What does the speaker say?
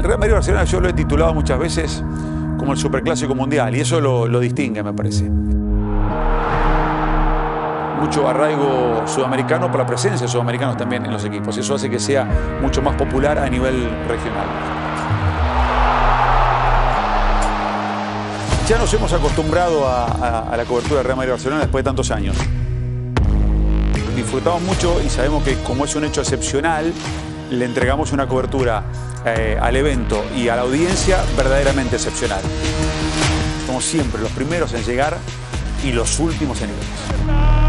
Real Madrid-Barcelona yo lo he titulado muchas veces como el superclásico mundial y eso lo distingue, me parece. Mucho arraigo sudamericano por la presencia de sudamericanos también en los equipos. Eso hace que sea mucho más popular a nivel regional. Ya nos hemos acostumbrado a la cobertura de Real Madrid-Barcelona después de tantos años. Disfrutamos mucho y sabemos que como es un hecho excepcional, le entregamos una cobertura al evento y a la audiencia verdaderamente excepcional. Somos siempre los primeros en llegar y los últimos en ir.